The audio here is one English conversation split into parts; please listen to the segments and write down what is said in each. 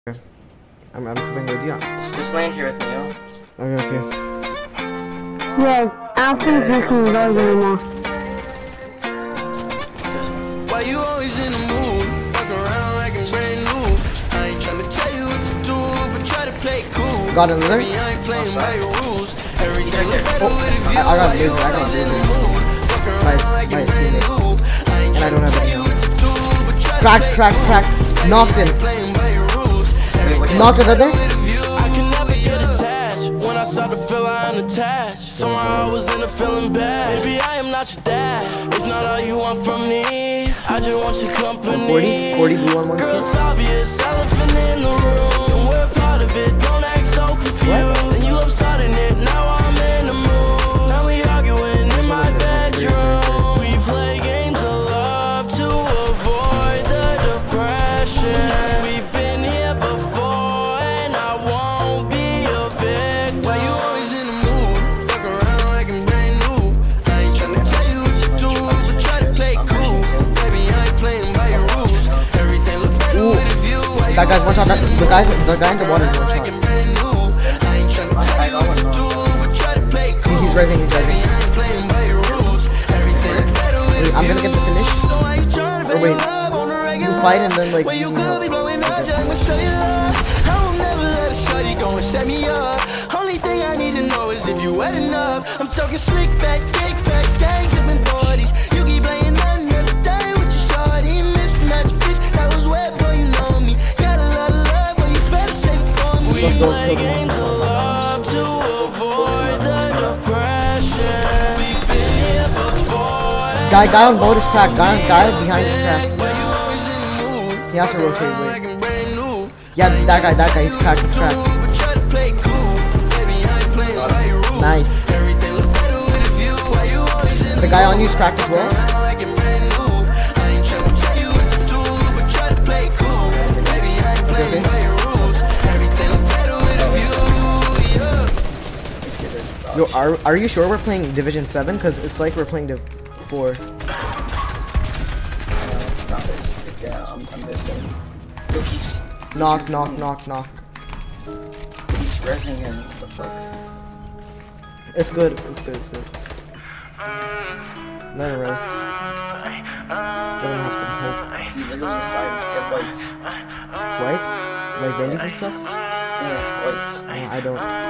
I'm coming with you. Just land here with me, yo. Okay. Yeah, after drinking those anymore. Why you always in the mood? Fuck around like I'm brand new. I ain't tryna tell you what to do, but try to play cool. Got another? Baby, I ain't playing by your rules. Everything look better with a view. I got Why you laser, always in the mood? Fuck around like I'm nice brand new. I ain't And I don't tryna have tell any. you what to do, but try to Crack. play cool. Knocked in. Playing by your rules. Knocked another? I can never get attached. When I start to feel I'm attached, somehow I was in a feeling bad. Baby, I am not your dad. It's not all you want from me. I just want your company. 40 blue on one. Girl, it's obvious, elephant in the room. We're part of it, don't act so confused. And you love starting it, now I'm in the mood. Now we arguing in my bedroom. We play games of love to avoid the depression. We've been here before and I won't be a victim. Why you always in the mood? Fuck around like I'm brand new. I ain't tryna tell you what to do, but try to play cool. Baby, I ain't playing by your rules. Everything look better with a view. That guy's one shot. The guy in the water is one shot. He's rising. I'm gonna get the finish. Oh wait, you fight and then like you help. Set me up. Only thing I need to know is if you wet enough. I'm talking slick back, kick back, gang sipping bodies. You keep playing another day with your shorty. Mismatch fish that was wet before you know me. Got a lot of love, but you better save it for me. We play games of love to avoid the depression. We've been here before. Guy on board is cracked. Guy behind is cracked. He has to rotate. Wait. Yeah, that guy. He's cracked. Nice. The guy on you is cracked as well. Okay. Yo, are you sure we're playing Division 7? Because it's like we're playing Div 4. Yeah, I'm missing. Knock. He's resing him. What the fuck? It's good. Let it rest. Let him have some hope. He literally inspired to get whites. Whites? Like bendies and stuff? Yeah, whites. I don't.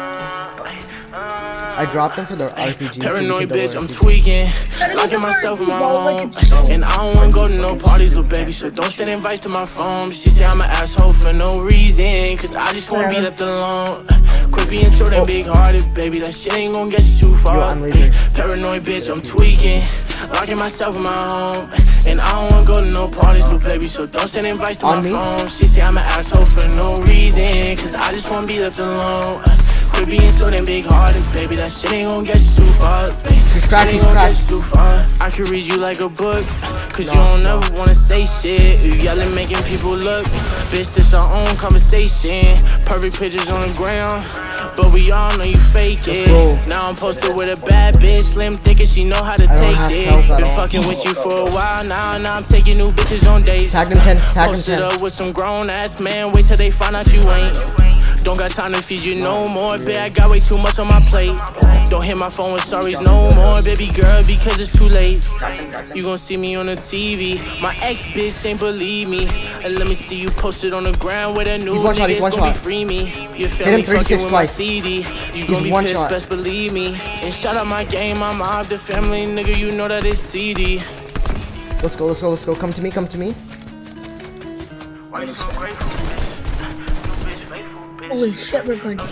I dropped them for the RPG. Paranoid so bitch, I'm tweaking. Locking myself in my home. And I don't wanna go to no parties, little baby. So don't send invites to my phone. She say I'm an asshole for no reason. Cause I just wanna be left alone. Quit being short and big hearted, baby. That shit ain't gonna get you too far. Paranoid bitch, I'm tweaking. Locking myself in my home. And I don't wanna go to no parties, little baby. So don't send invites to my phone. She say I'm an asshole for no reason. Cause I just wanna be left alone. Quit being so damn big hearted, baby. That shit ain't gon' get you too far, baby. Shit ain't gon' get you too far. I can read you like a book, cause you don't ever wanna say shit. You yelling, making people look. Bitch, this our own conversation. Perfect pictures on the ground, but we all know you fake it. Now I'm posted with a bad bitch, slim thick and she know how to take it. Been fucking with you for a while now I'm taking new bitches on dates. Tag them 10. Posted up with some grown ass man, wait till they find out you ain't. Don't got time to feed you no more, babe. I got way too much on my plate. Don't hit my phone with sorries no more, baby girl, because it's too late. You gon' see me on the TV. My ex bitch ain't believe me. And let me see you posted on the ground with a new nigga. It's gon' be free me. Your family fucking with my CD. You gon' be pissed, best believe me. And shout out my game, I'm out the family, nigga. You know that it's CD. Let's go. Come to me. Holy shit, we're going.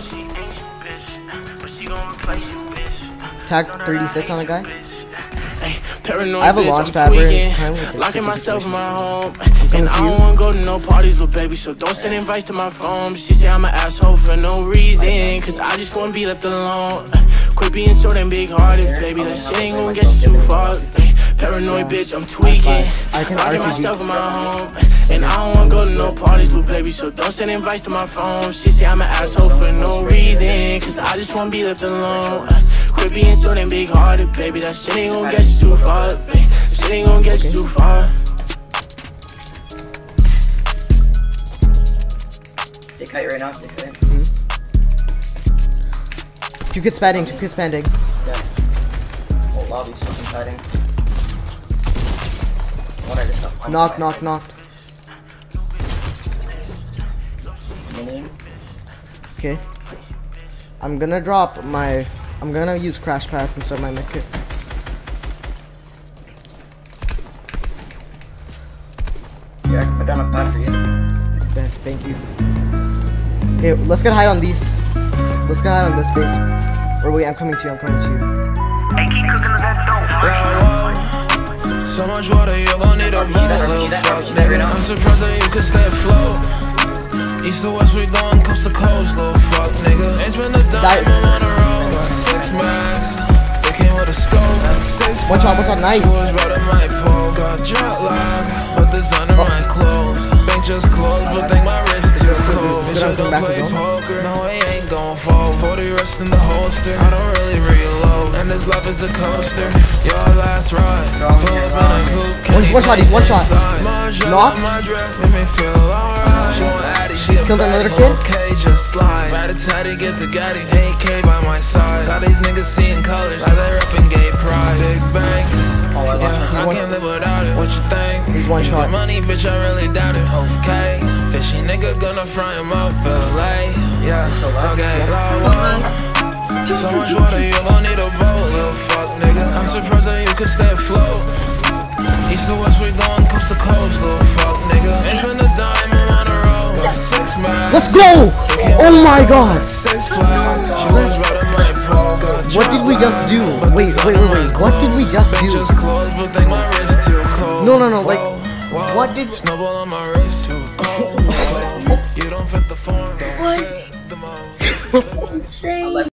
Tag 36 on the guy. Paranoid I have a launch pad. Locking myself in my home. And I don't wanna go to no parties, little baby. So don't send invites to my phone. She say I'm an asshole for no reason. Cause I just wanna be left alone. Quit being so damn big hearted, baby. That shit ain't gonna get you too far. Paranoid bitch, I'm tweaking. Locking myself in my home. And I don't wanna go to no parties, little baby. So don't send invites to my phone. She say I'm an asshole for no reason. Cause I just wanna be left alone. Quit being so damn big hearted, baby. That shit ain't gonna get you too far, baby. That shit ain't gonna get you too far. They kite right now. They kite. Two kids padding. Two kids padding. Yeah. Oh, lobby's fucking kiting. What I just got punched Knock, by. knock, knocked. Minion. Okay. I'm gonna drop my. I'm gonna use crash pads instead of my medkit. Yeah, I can put down a pad for you. Okay, thank you. Okay, let's get high on these. Let's get high on this base. Or wait, I'm coming to you. I'm coming to you. So much water, you're gonna need a boat. Fuck, nigga. I'm surprised that you could stay afloat. East to west, we going coast to coast, little fuck, nigga. Ain't spend a dime on the road. Got 6 mags. They came with a scope. Watch out, nice. Was right on my pole. Got jet lag, but designer my clothes. Bank just closed, but think my wrist too cold. Bitch, I don't play poker. No, he ain't gon' fall. 40 rest in the holster. I don't really reload. And this life is a coaster. Your last ride. Pull up in a coupe. One shot, one shot. Knock. Killed another kid. Okay, just slide. Rat-a-tatty, get the gaddy. AK by my side. Got these niggas seeing colors. Like they reppin' gay pride. Big bang. Yeah, I can't live without it. What you think? He's one You shot. get money, bitch, I really doubt it. Okay. Fishy nigga gonna fry him up. Feel late. Yeah. Okay. So much water, you gon' need a boat, little fuck, nigga. I'm surprised that you could stay afloat. East to west, we going coast to coast, little fuck, nigga. Ain't spend a dime, I'm on the road. Got 6 mags. Let's go! Oh my god! 6 flags. She was right on my pole. Got What did we just do? Wait. What did we just do? just closed, but think my wrist too cold. No, like, what did? Snowball on my wrist too cold. You don't fit the form. What? Fit the mold. Insane.